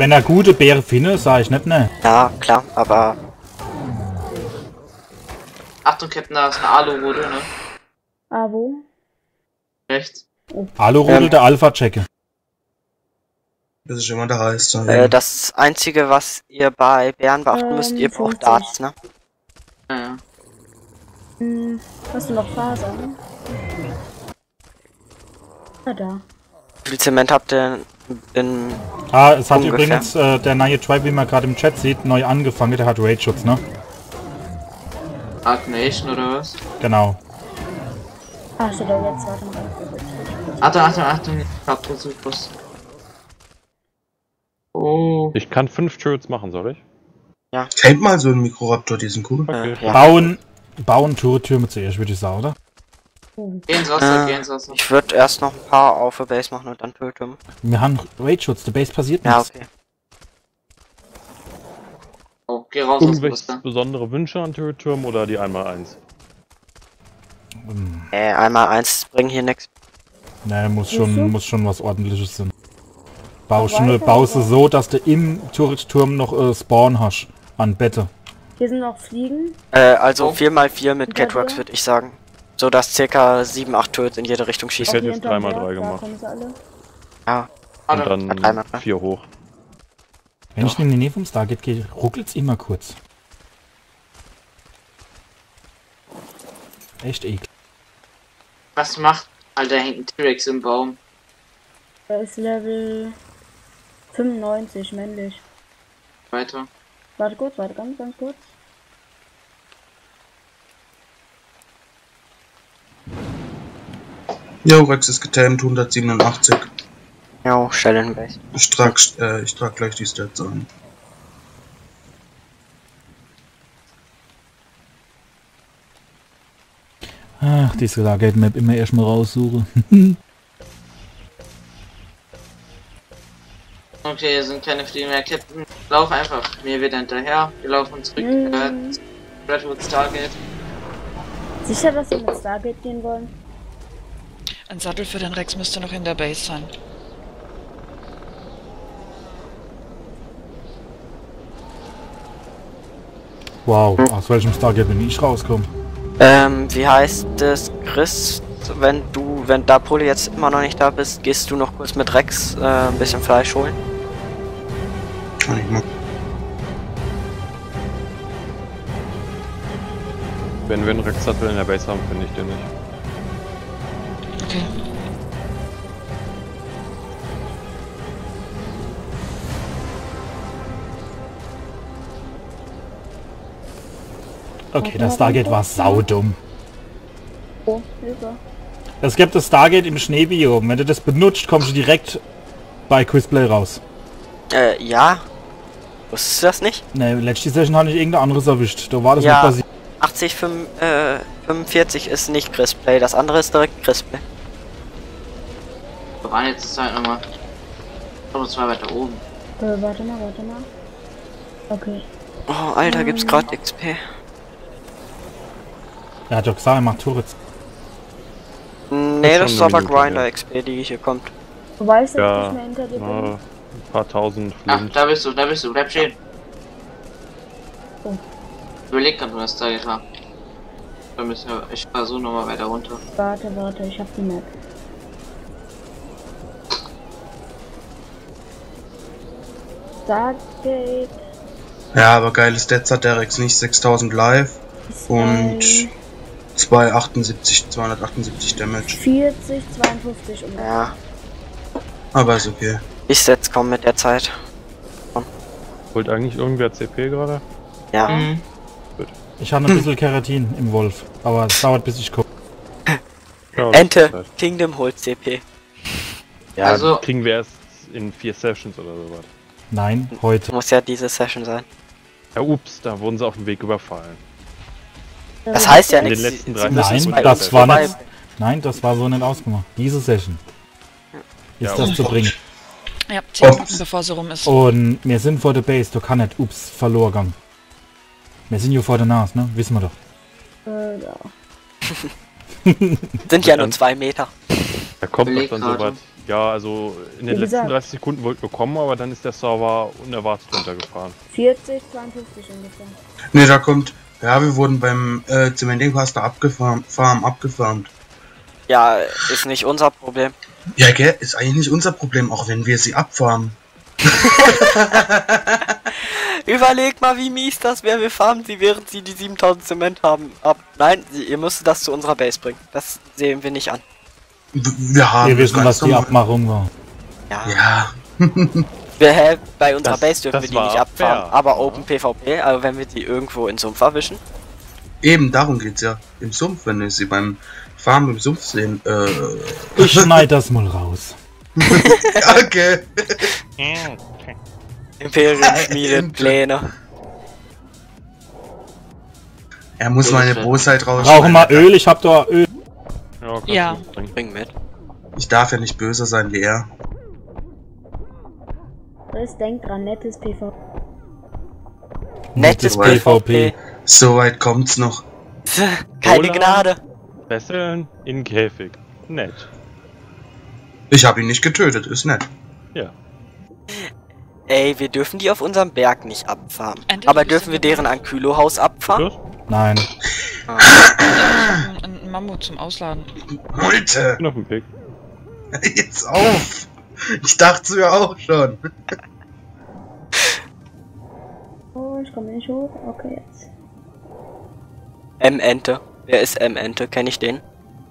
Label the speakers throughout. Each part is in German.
Speaker 1: Wenn er gute Beere findet, sag ich nicht, ne.
Speaker 2: Ja, klar, aber...
Speaker 3: Achtung, Captain, da ist eine Alu-Rode, ne?
Speaker 4: Ah, wo?
Speaker 3: Rechts.
Speaker 1: Alu-Rudel der Alpha-Checke.
Speaker 5: Bis ich immer da heißt.
Speaker 2: das Einzige, was ihr bei Bären beachten müsst, ihr braucht
Speaker 4: 50.
Speaker 2: Darts, ne?
Speaker 3: Ja, ja.
Speaker 4: Hast du noch Fasern? Ah, da.
Speaker 2: Wie viel Zement habt ihr in...
Speaker 1: Es hat
Speaker 2: Ungefähr.
Speaker 1: übrigens der neue Tribe, wie man gerade im Chat sieht, neu angefangen. Der hat Raid-Schutz, ne?
Speaker 3: Arc Nation oder was?
Speaker 1: Genau.
Speaker 4: Ah, steht da jetzt, warte mal.
Speaker 3: Achtung, ich hab Bus. Oh.
Speaker 6: Ich kann 5 Turrets machen, soll ich?
Speaker 5: Kennt mal so einen Mikroraptor, die sind cool.
Speaker 6: Okay.
Speaker 2: ja.
Speaker 1: Bauen Turretürme zuerst, würde ich sagen, oder?
Speaker 3: Geh ins Wasser, geh ins Wasser.
Speaker 2: Ich würde erst noch ein paar auf der Base machen und dann töten.
Speaker 1: Wir haben Raid-Schutz, der Base passiert
Speaker 2: Ja,
Speaker 1: nichts.
Speaker 2: okay.
Speaker 3: Oh, geh raus aus dem
Speaker 6: Irgendwelche
Speaker 3: Wasser.
Speaker 6: besondere Wünsche an Turretürmen oder die 1x1?
Speaker 2: Einmal eins bringen hier nichts.
Speaker 1: Ne, muss schon was ordentliches sein.
Speaker 4: weiter,
Speaker 1: Baust du so, dass du im Turretturm noch Spawn hast. An Bette.
Speaker 4: Hier sind noch Fliegen.
Speaker 2: Also
Speaker 3: Oh.
Speaker 2: 4x4 mit
Speaker 4: Hinter
Speaker 2: Catwalks
Speaker 4: dir?
Speaker 2: würde ich sagen. So dass ca. 7-8 Turrets in jede Richtung
Speaker 6: Ich
Speaker 2: schießen.
Speaker 6: hätte
Speaker 4: Hier
Speaker 6: jetzt
Speaker 4: hinterm
Speaker 6: 3x3
Speaker 4: Berg, da
Speaker 6: gemacht.
Speaker 4: kommen sie alle.
Speaker 2: Ja.
Speaker 6: Und
Speaker 3: Warte,
Speaker 6: dann
Speaker 2: dreimal.
Speaker 6: 4 hoch.
Speaker 1: Wenn ich in die Nähe vom Stargate gehe, ruckelt's immer kurz. Echt eklig.
Speaker 3: was macht? Alter, hängt ein T-Rex im Baum.
Speaker 4: Er ist Level 95, männlich.
Speaker 3: Weiter.
Speaker 4: Warte kurz, warte ganz kurz.
Speaker 5: Jo, Rex ist getamed, 187.
Speaker 2: Jo, Stellen Base.
Speaker 5: Ich trag gleich die Stats an.
Speaker 1: Ach, diese Stargate-Map immer erstmal raussuchen.
Speaker 3: Okay, hier sind keine Fliegen mehr. Captain, lauf einfach mir wieder hinterher. Wir laufen zurück. Redwood Stargate.
Speaker 4: Sicher, dass wir mit Stargate gehen wollen?
Speaker 7: Ein Sattel für den Rex müsste noch in der Base sein.
Speaker 1: Wow, aus welchem Stargate bin ich rausgekommen?
Speaker 2: Wie heißt es, Chris? Wenn da Poli jetzt immer noch nicht da bist, gehst du noch kurz mit Rex ein bisschen Fleisch holen?
Speaker 5: Kann ich mal.
Speaker 6: Wenn wir einen Rex-Sattel in der Base haben, finde ich den nicht.
Speaker 7: Okay.
Speaker 1: Okay, das Stargate war saudumm.
Speaker 4: Oh, Hilfe.
Speaker 1: Es gibt das Stargate im Schneebiom. Wenn du das benutzt, kommst du direkt bei Quizplay raus.
Speaker 2: Ja. Wusstest du das nicht?
Speaker 1: Ne, letzte Session hatte ich irgendein anderes erwischt. Da war das
Speaker 2: Ja.
Speaker 1: nicht passiert.
Speaker 2: 45 ist nicht Chris-Play, das andere ist direkt Chris-Play.
Speaker 3: Wir waren jetzt Zeit nochmal. Und zwar weiter oben.
Speaker 4: Warte mal. Okay.
Speaker 2: Oh, Alter, gibt's gerade XP.
Speaker 1: Er hat doch gesagt, er macht Turrets.
Speaker 2: Nee, das
Speaker 6: schon
Speaker 2: ist aber
Speaker 6: eine Minute,
Speaker 2: Grinder-XP, die hier kommt.
Speaker 4: Du weißt, dass ich
Speaker 6: Ja,
Speaker 4: nicht mehr hinter dir bin?
Speaker 6: ein paar tausend
Speaker 3: Ach,
Speaker 6: Flint.
Speaker 3: da bist du, bleib stehen.
Speaker 4: Oh.
Speaker 3: Überleg gerade, was da jetzt war. Dann müssen wir, ich versuche nochmal weiter runter.
Speaker 4: Warte, ich hab die Map. Stargate
Speaker 5: Ja, aber geile Stats hat der Rex nicht. 6000 live
Speaker 4: ist
Speaker 5: und
Speaker 4: bei
Speaker 5: 278 Damage.
Speaker 4: 40, 52 ungefähr.
Speaker 2: Ja,
Speaker 5: Aber ist okay.
Speaker 2: die Sets kommen mit der Zeit.
Speaker 6: Holt eigentlich irgendwer CP gerade?
Speaker 2: Ja.
Speaker 3: Mhm.
Speaker 1: Ich habe ein bisschen Keratin im Wolf. Aber es dauert bis ich komme.
Speaker 6: Ja,
Speaker 2: Ente,
Speaker 6: das heißt-
Speaker 2: Kingdom holt CP.
Speaker 6: Ja,
Speaker 3: Also-
Speaker 6: kriegen wir erst in 4 Sessions oder sowas.
Speaker 1: Nein, heute.
Speaker 2: Muss ja diese Session sein.
Speaker 6: Ja, ups, da wurden sie auf dem Weg überfallen.
Speaker 2: Das heißt ja
Speaker 6: In den
Speaker 2: nichts.
Speaker 6: letzten
Speaker 2: sie
Speaker 6: 3
Speaker 2: müssen
Speaker 1: Nein,
Speaker 2: bei
Speaker 1: das
Speaker 2: uns
Speaker 1: war
Speaker 2: vorbei.
Speaker 1: nicht. Nein, das war so nicht ausgemacht. Diese Session ist
Speaker 6: Ja,
Speaker 1: das
Speaker 6: und-
Speaker 1: zu bringen.
Speaker 7: Ja, 10
Speaker 5: Ups.
Speaker 7: Minuten bevor sie rum ist.
Speaker 1: Und wir sind vor der Base. Du kannst nicht. Ups, verloren gegangen. Wir sind hier vor der Nase, ne? Wissen wir doch.
Speaker 4: Ja.
Speaker 2: Sind ja nur 2 Meter.
Speaker 6: Da kommt
Speaker 3: Überleg
Speaker 6: das dann so
Speaker 3: gerade.
Speaker 6: weit. Ja, also in den
Speaker 4: Wie
Speaker 6: letzten
Speaker 4: gesagt.
Speaker 6: 30 Sekunden wollten wir kommen, aber dann ist der Server unerwartet runtergefahren.
Speaker 4: 40, 52 ungefähr.
Speaker 5: Ne, da kommt. Ja, wir wurden beim Cementing-Cluster abgefarmt.
Speaker 2: Ja, ist nicht unser Problem.
Speaker 5: Ja, gell, ist eigentlich nicht unser Problem, auch wenn wir sie abfarmen.
Speaker 2: Überleg mal, wie mies das wäre. Wir farmen sie, während sie die 7000 Zement haben. Ab. Nein, ihr müsst das zu unserer Base bringen. Das sehen wir nicht an.
Speaker 5: Wir haben.
Speaker 1: Wir wissen, was die
Speaker 5: normal-
Speaker 1: Abmachung war.
Speaker 2: Ja.
Speaker 5: Ja,
Speaker 2: Bei unserer
Speaker 6: Das-
Speaker 2: Base dürfen
Speaker 6: das
Speaker 2: wir die
Speaker 6: war
Speaker 2: nicht abfarmen.
Speaker 6: fair.
Speaker 2: Aber Open PvP, also wenn wir die irgendwo in Sumpf erwischen.
Speaker 5: eben darum geht's ja. Im Sumpf, wenn wir sie beim Farmen im Sumpf sehen.
Speaker 1: Ich schneid das mal raus.
Speaker 5: Okay.
Speaker 2: Imperium schmiedet Pläne.
Speaker 5: Er muss meine Bosheit raus.
Speaker 1: Brauchen wir Öl? Ich hab da Öl.
Speaker 6: Ja, kannst
Speaker 7: Ja.
Speaker 6: du mitbringen.
Speaker 2: Bring mit.
Speaker 5: Ich darf ja nicht böser sein wie er.
Speaker 4: Chris, denk dran, nettes PV.
Speaker 2: Nettes
Speaker 5: Nettes
Speaker 2: PvP.
Speaker 5: So weit kommt's noch.
Speaker 2: Keine
Speaker 6: Roland.
Speaker 2: Gnade.
Speaker 6: Fesseln in Käfig. Nett.
Speaker 5: Ich habe ihn nicht getötet, ist nett.
Speaker 6: Ja.
Speaker 2: Ey, wir dürfen die auf unserem Berg nicht abfarmen.
Speaker 7: Endlich
Speaker 2: Aber
Speaker 7: bist
Speaker 2: dürfen
Speaker 7: du
Speaker 2: wir
Speaker 7: dabei.
Speaker 2: deren Ankylo-Haus abfarmen?
Speaker 6: Los?
Speaker 1: Nein.
Speaker 7: Ein Mammut zum Ausladen.
Speaker 5: Multe!
Speaker 6: Bin auf dem Pick.
Speaker 5: Jetzt auf! Ich dachte ja auch schon.
Speaker 4: Oh, ich komme nicht hoch. Okay, jetzt.
Speaker 2: M-Ente. Wer ist M-Ente? Kenn ich den?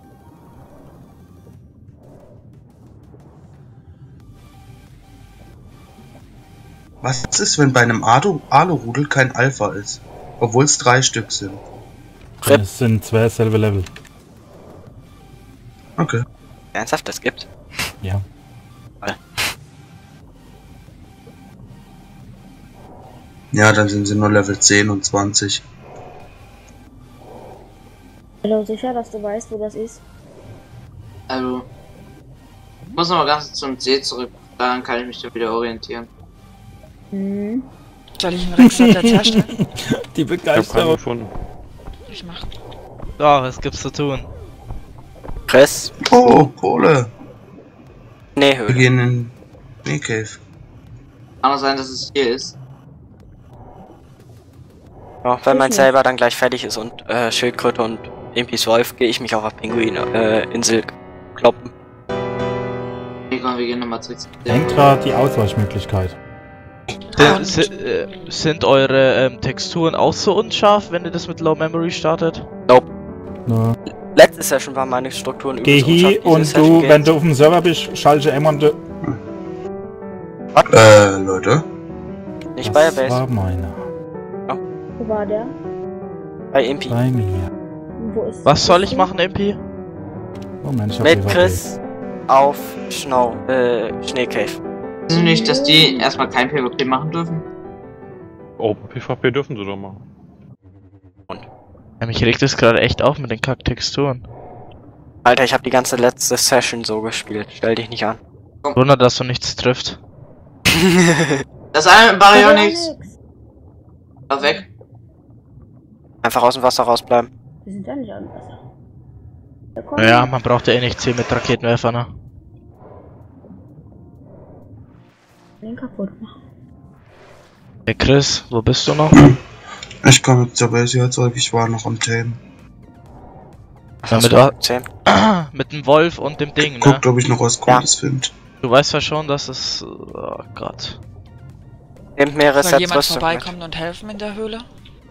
Speaker 5: Was ist, wenn bei einem Alu-Rudel kein Alpha ist? Obwohl es 3 Stück sind.
Speaker 2: Rip.
Speaker 1: Es sind zwei selbe Level.
Speaker 5: Okay.
Speaker 2: Ernsthaft, das gibt?
Speaker 1: Ja.
Speaker 5: Ja, dann sind sie nur Level 10 und 20.
Speaker 4: Hallo, sicher, dass du weißt, wo das ist?
Speaker 3: Also. Ich muss nochmal ganz zum See zurück. Daran kann ich mich dann wieder orientieren.
Speaker 4: Hm.
Speaker 7: Soll ich einen Rex-Satz herstellen?
Speaker 1: Die
Speaker 6: Ich hab keinen
Speaker 1: Begeisterung.
Speaker 6: gefunden.
Speaker 7: Ich mach.
Speaker 8: So, was gibt's zu tun?
Speaker 2: Chris?
Speaker 5: Oh, Kohle!
Speaker 2: Nee,
Speaker 5: Wir
Speaker 2: Höhle.
Speaker 5: gehen in Nee Cave.
Speaker 3: Kann auch sein, dass es hier ist.
Speaker 2: Ja, wenn mein selber dann gleich fertig ist und Schildkröte und Impis Wolf, gehe ich mich auf Pinguin-Insel kloppen.
Speaker 3: Okay, komm, wir gehen nochmal zurück.
Speaker 1: Denkt grad die Ausweichmöglichkeit.
Speaker 8: Sind eure Texturen auch so unscharf, wenn ihr das mit Low Memory startet?
Speaker 1: Nur
Speaker 2: Letzte Session waren meine Strukturen
Speaker 1: geh
Speaker 2: übelst unscharf,
Speaker 1: hier
Speaker 2: diese
Speaker 1: und
Speaker 2: Session
Speaker 1: du,
Speaker 2: geht-
Speaker 1: wenn du auf dem Server bist, schalte M und du.
Speaker 5: Leute.
Speaker 2: Nicht bei der
Speaker 1: Das
Speaker 2: Base,
Speaker 1: war meiner.
Speaker 4: Wo war der?
Speaker 2: bei Impi.
Speaker 1: Bei mir.
Speaker 4: Und wo ist
Speaker 8: Was soll ich machen, MP?
Speaker 1: Moment, ich hab
Speaker 2: Mit
Speaker 1: PvP.
Speaker 2: Chris auf Schneecave.
Speaker 3: Wissen Sie nicht, dass die erstmal kein PvP machen dürfen?
Speaker 6: Open PvP dürfen sie doch machen.
Speaker 8: Ja, mich regt das gerade echt auf mit den Kack-Texturen.
Speaker 2: Alter, ich habe die ganze letzte Session so gespielt. Stell dich nicht an.
Speaker 8: Wunder, dass so nichts trifft.
Speaker 3: Das eine Barrier
Speaker 4: Ja,
Speaker 3: nichts.
Speaker 4: nix.
Speaker 3: Lauf weg.
Speaker 2: Einfach aus dem Wasser rausbleiben.
Speaker 4: Wir sind ja nicht an Wasser. Da kommt
Speaker 8: Ja, man braucht ja eh nicht 10 mit Raketenwerfer, ne?
Speaker 4: den kaputt machen.
Speaker 8: Hey Chris, wo bist du noch?
Speaker 5: Ich komme zur Base wieder zurück, ich war noch am Themen.
Speaker 8: Ja, mit, mit dem Wolf und dem Ding, ne?
Speaker 5: Guckt, ob ich noch was Cooles finde.
Speaker 8: Du weißt ja schon, dass es... Oh Gott.
Speaker 2: Nehmt mehrere
Speaker 7: Soll
Speaker 2: Sets
Speaker 7: jemand
Speaker 2: Rüstung mit.
Speaker 7: vorbeikommen und helfen in der Höhle?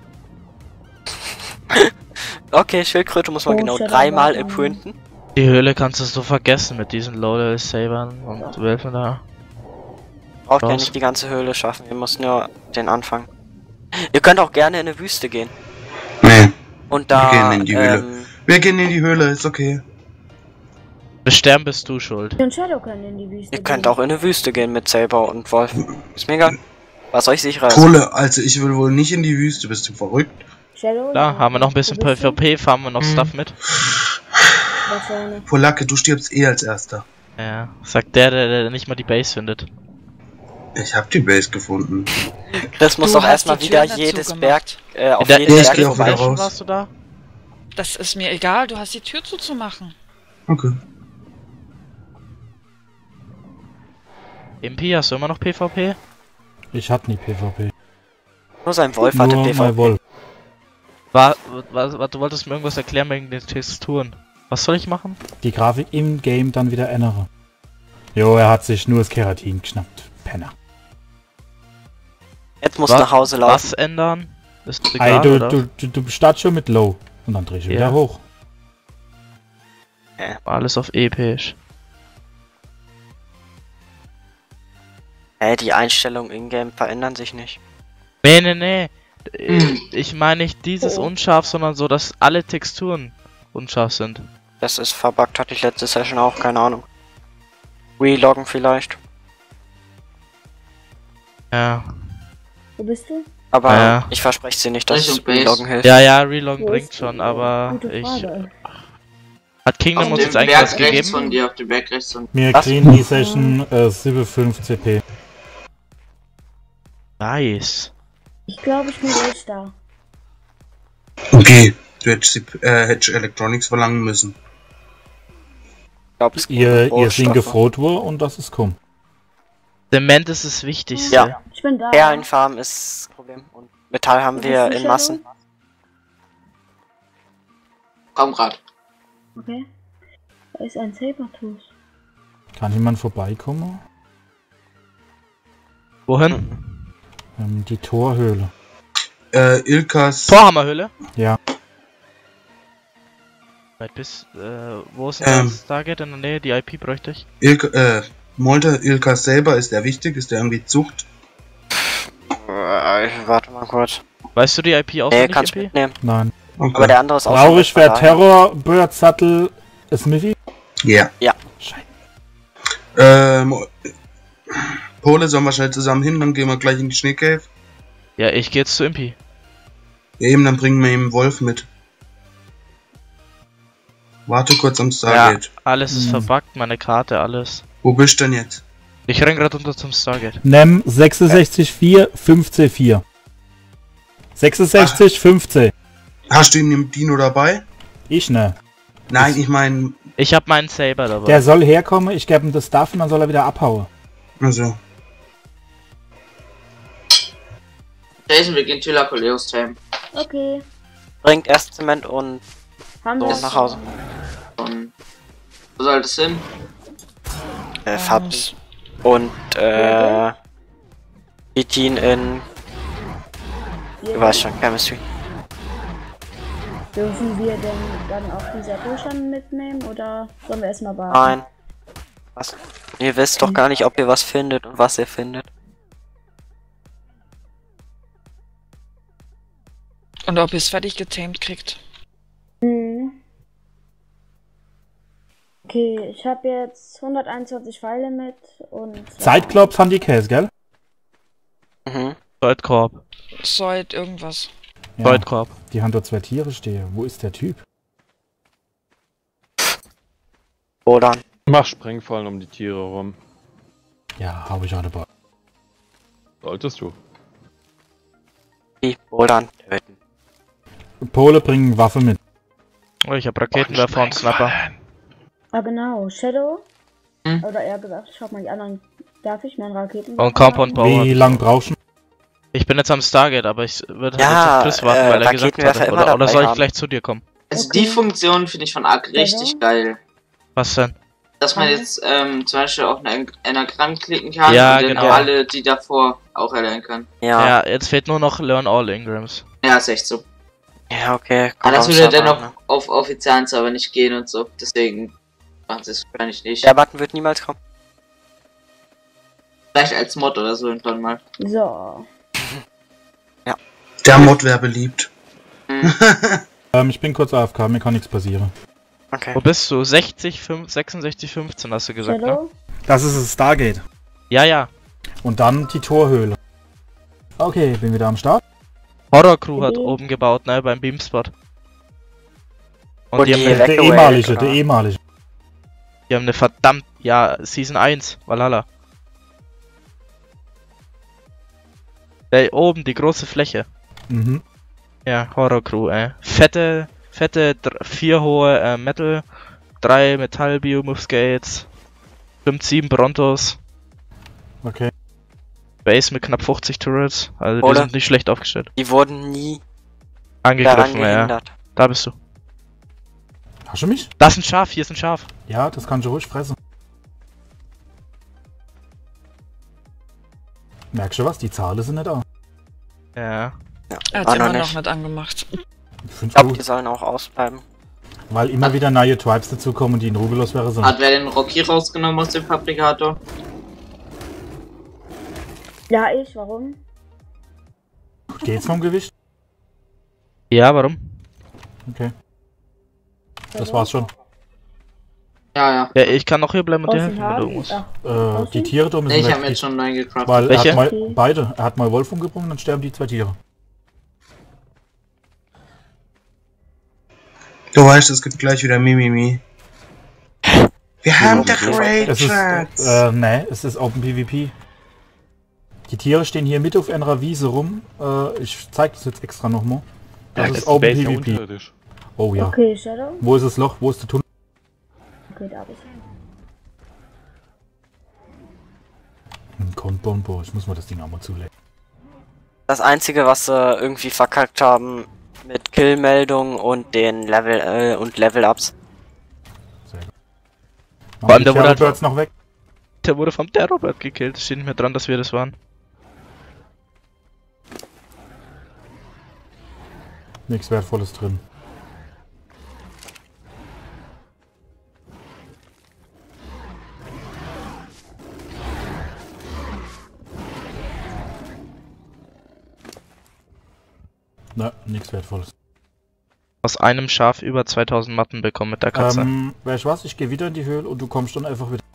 Speaker 2: Okay, Schildkröte muss man
Speaker 4: Oh,
Speaker 2: genau
Speaker 4: shit,
Speaker 2: 3-mal
Speaker 4: aber-
Speaker 2: imprinten.
Speaker 8: Die Höhle kannst du so vergessen mit diesen Low-Level-Sabern und Wölfen da.
Speaker 2: Braucht ja
Speaker 8: Was?
Speaker 2: nicht die ganze Höhle schaffen, ihr müsst nur den Anfang. Ihr könnt auch gerne in eine Wüste gehen.
Speaker 5: Nee,
Speaker 2: Und da,
Speaker 5: Wir gehen in die Höhle. wir gehen in die Höhle, ist okay.
Speaker 8: Bis sterben bist du schuld.
Speaker 4: Und Shadow können in die Wüste
Speaker 2: ihr könnt
Speaker 4: gehen.
Speaker 2: auch in eine Wüste gehen mit Saber und Wolf. Ist mir egal. Was euch sicherer ist.
Speaker 5: Kohle, also ich will wohl nicht in die Wüste, bist du verrückt?
Speaker 4: Shadow,
Speaker 8: Da haben wir noch ein bisschen
Speaker 4: wo bist du?
Speaker 8: PvP, fahren wir noch Stuff mit.
Speaker 4: Da vorne.
Speaker 5: Polacke, du stirbst eh als erster.
Speaker 8: Ja, sagt der nicht mal die Base findet.
Speaker 5: Ich hab die Base gefunden.
Speaker 2: Chris muss
Speaker 7: Du
Speaker 2: doch
Speaker 7: hast
Speaker 2: erstmal
Speaker 7: die
Speaker 2: wieder
Speaker 7: Türen
Speaker 2: jedes
Speaker 7: dazu
Speaker 2: Berg,
Speaker 7: gemacht.
Speaker 2: auf
Speaker 8: In der
Speaker 2: jeden
Speaker 5: ich
Speaker 2: Berg
Speaker 5: geh auch wieder
Speaker 2: vorbei.
Speaker 5: raus.
Speaker 8: Warst du da?
Speaker 7: Das ist mir egal, du hast die Tür zuzumachen.
Speaker 5: Okay.
Speaker 8: Impi, hast du immer noch PvP?
Speaker 1: Ich hatte nie PvP.
Speaker 2: Nur sein Wolf hatte
Speaker 1: Nur
Speaker 2: PvP.
Speaker 1: mein Wolf.
Speaker 8: Du wolltest mir irgendwas erklären wegen den Texturen. Was soll ich machen?
Speaker 1: Die Grafik im Game dann wieder ändere. Jo, er hat sich nur das Keratin geschnappt. Penner.
Speaker 2: Jetzt musst du nach Hause laufen.
Speaker 8: Was ändern? Ist
Speaker 1: Ey,
Speaker 8: egal, oder?
Speaker 1: du startest schon mit Low. Und dann drehst du wieder hoch.
Speaker 8: Alles auf episch.
Speaker 2: Die Einstellungen in-game verändern sich nicht.
Speaker 8: Nee. Ich meine nicht dieses unscharf, sondern so, dass alle Texturen unscharf sind.
Speaker 2: Das ist verbuggt, hatte ich letzte Session auch, keine Ahnung. Reloggen vielleicht.
Speaker 8: Ja.
Speaker 4: Wo bist du?
Speaker 2: Aber
Speaker 8: Ja.
Speaker 2: ich verspreche dir nicht, dass
Speaker 3: Richtung
Speaker 2: es Reloggen hilft.
Speaker 8: Ja, Reloggen
Speaker 4: Wo
Speaker 8: bringt
Speaker 4: ist
Speaker 8: schon,
Speaker 4: du?
Speaker 8: aber
Speaker 4: Gute Frage.
Speaker 8: Hat Kingdom
Speaker 3: Auf
Speaker 8: uns
Speaker 3: dem
Speaker 8: jetzt eigentlich was
Speaker 3: Berg rechts von
Speaker 8: gegeben?
Speaker 3: dir, auf dem Berg rechts von dir.
Speaker 1: Wir
Speaker 2: Was?
Speaker 1: kriegen die Session 7,5 CP.
Speaker 8: Nice.
Speaker 4: Ich glaube, ich bin gleich da.
Speaker 5: Okay, du hättest Electronics verlangen müssen.
Speaker 2: Ich glaub, es
Speaker 1: Ihr
Speaker 2: gibt
Speaker 1: sind
Speaker 2: Rohstoffe.
Speaker 1: gefroht worden und das ist komm.
Speaker 8: Zement ist das Wichtigste.
Speaker 2: Ja.
Speaker 4: Ich bin da.
Speaker 2: Perlenfarben ist das Problem. Und Metall haben
Speaker 4: Wo
Speaker 2: wir
Speaker 4: bist du,
Speaker 2: in Massen.
Speaker 4: Shadow?
Speaker 3: Komm grad.
Speaker 4: Okay. Da ist ein Sabertooth.
Speaker 1: Kann jemand vorbeikommen?
Speaker 8: Wohin?
Speaker 1: Die Torhöhle.
Speaker 5: Ilkas.
Speaker 8: Vorhammerhöhle?
Speaker 1: Ja.
Speaker 8: Weit bis, wo ist denn das Target in der Nähe? Die IP bräuchte ich.
Speaker 5: Molter Ilkas selber, ist der wichtig? Ist der irgendwie Zucht?
Speaker 2: Warte mal kurz.
Speaker 8: Weißt du die IP
Speaker 2: Nee,
Speaker 8: auswendig,
Speaker 2: kannst du
Speaker 8: MP?
Speaker 2: mitnehmen.
Speaker 1: Nein.
Speaker 5: Okay.
Speaker 2: Aber der andere ist auch
Speaker 1: Traurig wäre Terror, Bird, Sattel, Smithy.
Speaker 5: Ja.
Speaker 2: Ja.
Speaker 1: Scheiße.
Speaker 5: Pole, sollen wir schnell zusammen hin, dann gehen wir gleich in die Schneecave.
Speaker 8: Ja, ich gehe jetzt zu Impi.
Speaker 5: Ja, eben, dann bringen wir ihm Wolf mit. Warte kurz am Stargate.
Speaker 8: Alles ist verbuggt, meine Karte, alles.
Speaker 5: Wo bist du denn jetzt?
Speaker 8: Ich renn grad unter zum Stargate.
Speaker 1: Nem 66,4, 15,4. 66, 15.
Speaker 5: Hast du ihn im Dino dabei?
Speaker 1: Ich ne.
Speaker 5: Nein, ich meine,
Speaker 8: Ich hab meinen Saber dabei.
Speaker 1: Der soll herkommen, ich gebe ihm das Stuff und dann soll er wieder abhauen.
Speaker 5: also,
Speaker 3: Jason, wir gehen Thylakoleus Time.
Speaker 4: Okay.
Speaker 2: Bringt erst Zement und
Speaker 4: Haben
Speaker 2: so
Speaker 4: wir
Speaker 2: nach Hause.
Speaker 3: Und wo soll das hin?
Speaker 2: Fabs. Und Bitin in. Du weißt schon, Chemistry.
Speaker 4: Dürfen wir denn dann auch die Sättelchen mitnehmen oder sollen wir erstmal warten?
Speaker 2: Nein. Was? Ihr wisst doch gar nicht, ob ihr was findet und was ihr findet.
Speaker 7: Und ob ihr es fertig getamed kriegt.
Speaker 4: Hm. Okay, ich habe jetzt 121 Pfeile mit und...
Speaker 1: Zeitklopf fand die Käse, gell?
Speaker 2: Mhm.
Speaker 8: Goldkorb.
Speaker 7: Sollt irgendwas.
Speaker 1: Ja.
Speaker 8: Goldkorb.
Speaker 1: Die haben dort 2 Tiere stehen. Wo ist der Typ?
Speaker 2: Oder
Speaker 6: Mach Sprengfallen um die Tiere rum.
Speaker 1: Ja, habe ich auch dabei.
Speaker 6: Solltest du.
Speaker 2: die Bouldern töten.
Speaker 1: Pole bringen Waffe mit.
Speaker 8: Oh, ich hab Raketenwerfer und Snapper.
Speaker 4: Ah genau, Shadow.
Speaker 3: Hm?
Speaker 4: Oder eher gesagt, schau mal die anderen. Darf ich meinen Raketen?
Speaker 8: Und Compound Power.
Speaker 1: Wie lang brauchst du?
Speaker 8: Ich bin jetzt am Stargate, aber ich würde halt
Speaker 2: Ja,
Speaker 8: jetzt auf Chris warten, weil er gesagt
Speaker 2: Raketenwerfer
Speaker 8: hat.
Speaker 2: immer
Speaker 8: Oder
Speaker 2: dabei
Speaker 8: soll ich
Speaker 2: haben.
Speaker 8: gleich zu dir kommen?
Speaker 3: Also
Speaker 4: Okay.
Speaker 3: die Funktion finde ich von Arc richtig geil.
Speaker 8: Was denn?
Speaker 3: Dass man
Speaker 4: Mhm.
Speaker 3: jetzt zum Beispiel auf ein Anagramm klicken kann
Speaker 8: Ja,
Speaker 3: und dann
Speaker 8: genau.
Speaker 3: alle, die davor auch erlernen kann.
Speaker 2: Ja,
Speaker 8: Ja, jetzt fehlt nur noch Learn All Ingrams.
Speaker 3: Ja, ist echt so.
Speaker 2: ja, okay.
Speaker 3: Aber das
Speaker 2: Kommt
Speaker 3: würde
Speaker 2: aufs
Speaker 3: dann
Speaker 2: Server
Speaker 3: noch
Speaker 2: an,
Speaker 3: auf offiziellen Server nicht gehen und so. Deswegen machen sie es wahrscheinlich nicht.
Speaker 2: ne? Der Button wird niemals kommen.
Speaker 3: Vielleicht als Mod oder so irgendwann mal.
Speaker 4: So.
Speaker 5: der Mod wäre beliebt.
Speaker 1: Ich bin kurz AFK, mir kann nichts passieren.
Speaker 2: Okay.
Speaker 8: Wo bist du? 66, 15 hast du gesagt, ne?
Speaker 4: Shadow?
Speaker 1: Das ist das Stargate.
Speaker 8: Ja, ja.
Speaker 1: Und dann die Torhöhle. Okay, bin wieder am Start.
Speaker 8: Horror Crew hat
Speaker 4: Mhm.
Speaker 8: oben gebaut, ne? Beim Beamspot. Und
Speaker 2: Und
Speaker 8: die haben,
Speaker 2: die
Speaker 8: eine,
Speaker 1: Der
Speaker 2: Evacuate,
Speaker 1: ehemalige,
Speaker 2: oder?
Speaker 1: der ehemalige.
Speaker 8: die haben eine verdammt... Ja, Season 1. Valhalla. Oben, die große Fläche.
Speaker 1: Mhm.
Speaker 8: Ja, Horror Crew, Fette 4 hohe Metal, 3 Metall Biomoves Gates, 7 Brontos.
Speaker 1: Okay.
Speaker 8: Base mit knapp 50 Turrets. Also die
Speaker 2: Oder?
Speaker 8: sind nicht schlecht aufgestellt.
Speaker 2: Die wurden nie daran
Speaker 8: Angegriffen, ja.
Speaker 2: gehindert.
Speaker 8: Da bist du.
Speaker 1: Hast du mich?
Speaker 8: Da ist ein Schaf, hier ist ein Schaf.
Speaker 1: Ja, das kannst du ruhig fressen. Merkst du was? Die Zahlen sind nicht da.
Speaker 8: Ja.
Speaker 2: Ja,
Speaker 7: Er hat
Speaker 2: war
Speaker 7: immer
Speaker 2: noch
Speaker 7: noch
Speaker 2: nicht.
Speaker 7: nicht angemacht.
Speaker 1: Ich
Speaker 2: Ich
Speaker 1: find's
Speaker 2: glaube, die
Speaker 1: gut,
Speaker 2: sollen auch ausbleiben.
Speaker 1: weil immer wieder neue Tribes dazukommen, die in ruhelos wäre sind.
Speaker 3: Hat wer den Rocky rausgenommen aus dem Fabrikator?
Speaker 4: Ja, ich, warum?
Speaker 1: Geht's vom Gewicht?
Speaker 8: Ja, warum?
Speaker 1: Okay. Das war's schon.
Speaker 3: Ja.
Speaker 8: Ja, ich kann noch hier bleiben und dir
Speaker 4: Außen
Speaker 8: helfen, wenn du
Speaker 4: haben?
Speaker 8: musst.
Speaker 4: Ach,
Speaker 1: Die Tiere da müssen
Speaker 3: Nee, ich
Speaker 1: weg.
Speaker 3: habe mir jetzt schon neuen gecraftet.
Speaker 1: Weil er
Speaker 8: Welche?
Speaker 1: hat mal
Speaker 4: Okay.
Speaker 1: beide. Er hat mal Wolf umgebracht, dann sterben die 2 Tiere.
Speaker 5: Du weißt, es gibt gleich wieder Mimimi. Wir haben doch
Speaker 1: Es ist,
Speaker 5: Raytrans.
Speaker 1: nee, es ist Open PvP. Die Tiere stehen hier mit auf einer Wiese rum. Ich zeig das jetzt extra nochmal. Das ist
Speaker 6: die
Speaker 1: Open
Speaker 6: Base ja
Speaker 1: PvP.
Speaker 6: unterirdisch.
Speaker 1: Oh ja.
Speaker 4: Okay, Shadow.
Speaker 1: Wo ist das Loch? Wo ist der Tunnel?
Speaker 4: Okay, da bist du.
Speaker 1: Ein Konbombo. Ich muss mal das Ding auch mal zulegen.
Speaker 2: Das Einzige, was sie irgendwie verkackt haben mit Kill-Meldungen und den Level-Ups.
Speaker 1: Sehr gut.
Speaker 8: Vor allem
Speaker 1: die
Speaker 8: der wurde halt-
Speaker 1: Terrorbirds noch weg.
Speaker 8: Der wurde vom Terrorbird gekillt. Steht nicht mehr dran, dass wir das waren.
Speaker 1: Nichts Wertvolles drin. Ne, nichts Wertvolles.
Speaker 8: Aus einem Schaf über 2000 Matten bekommen mit der Katze.
Speaker 1: Weißt du was? Ich gehe wieder in die Höhle und du kommst dann einfach wieder.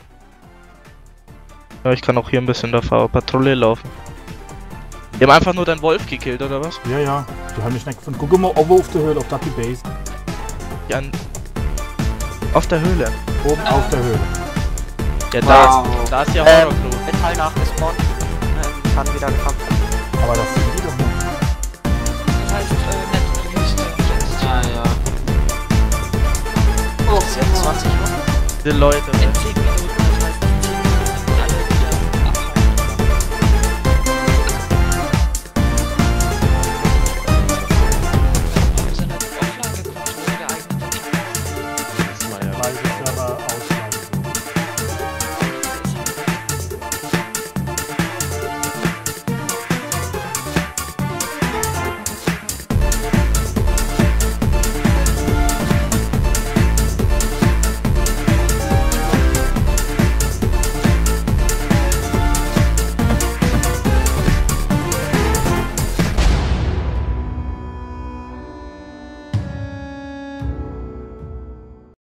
Speaker 8: Ja, ich kann auch hier ein bisschen der Patrouille laufen. Die haben einfach nur deinen Wolf gekillt, oder was?
Speaker 1: Ja, ja. Die haben mich nicht gefunden. Guck mal oben auf der Höhle, auf die Base.
Speaker 8: Ja, auf der Höhle.
Speaker 1: Oben auf der Höhle.
Speaker 8: Ja,
Speaker 3: Wow.
Speaker 8: da ist ja Horror-Crew.
Speaker 2: Metall nachgespawnt. Kann wieder gefangen werden.
Speaker 1: Aber das sind die doch nicht.
Speaker 7: Das heißt, nicht Wüste.
Speaker 3: Ja.
Speaker 2: Ist jetzt 20 Uhr.
Speaker 8: Die Leute.
Speaker 7: NC